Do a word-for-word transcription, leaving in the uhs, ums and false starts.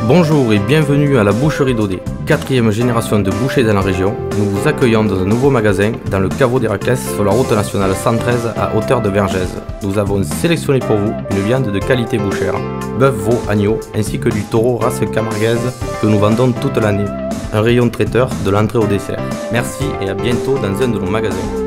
Bonjour et bienvenue à la boucherie d'Audet, quatrième génération de bouchers dans la région. Nous vous accueillons dans un nouveau magasin dans le caveau d'Héraclès sur la route nationale cent treize à hauteur de Vergès. Nous avons sélectionné pour vous une viande de qualité bouchère, bœuf, veau, agneau, ainsi que du taureau race camarguaise que nous vendons toute l'année. Un rayon traiteur de l'entrée au dessert. Merci et à bientôt dans un de nos magasins.